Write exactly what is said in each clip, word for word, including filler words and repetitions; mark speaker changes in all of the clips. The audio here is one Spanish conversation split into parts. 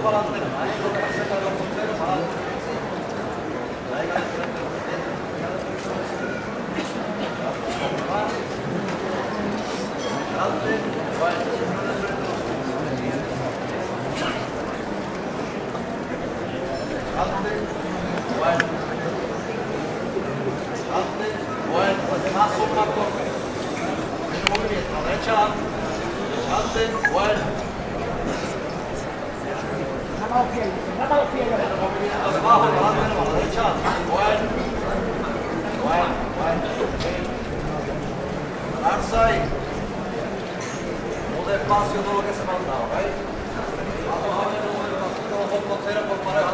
Speaker 1: para adelante, ahí lo que hace para los punteros, para adelante. Ahí va de frente, lo que tiene. Adelante, bueno, siempre de frente. Adelante, bueno. Adelante, bueno, pues más son más cortos. Mismo movimiento, a la derecha, adelante, bueno.
Speaker 2: Nada más los pies, nada más los pies.
Speaker 1: Abajo, adelante, a la derecha, bueno. Bueno, bueno. Alza ahí. Muy despacio todo lo que se me ha dado, ¿veis? Vamos a ver muy despacio los dos coceros por pareja.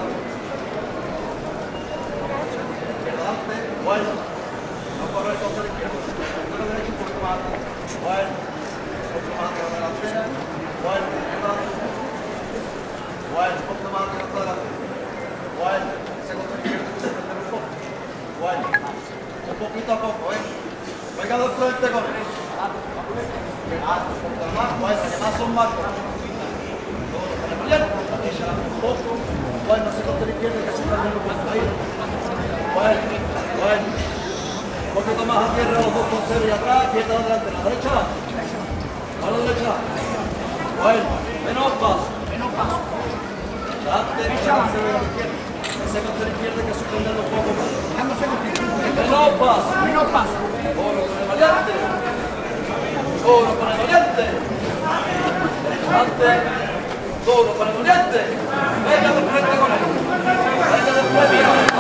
Speaker 1: Adelante, bueno. No corre el cocero izquierdo. Cocero derecho un poco más. Bueno. Un poco más de la delantera. Bueno, adelante. Bueno, un poco más de la delantera. Bueno, ese cocero izquierdo se prende un poco. Bueno, un poquito a poco, ¿eh? Venga de frente con él. Ah, un poco más, bueno, que más son más. Todo lo ponemos bien. Ella un poco. Bueno, ese cocero izquierdo que se prende un poco ahí. Bueno, bueno. Un poquito más a tierra los dos coceros y atrás, quieta adelante, a la derecha. A la derecha. Bueno, menos paso.
Speaker 2: Menos paso.
Speaker 1: Adelante, ese cocero izquierdo. Ese cocero izquierdo que suspenderlo un poco más.
Speaker 2: Dándose los pies.
Speaker 1: Menos paso.
Speaker 2: Menos paso.
Speaker 1: Oro con el valiente. Oro con el valiente. Adelante. Oro con el valiente. Venga de frente con él. Venga de frente.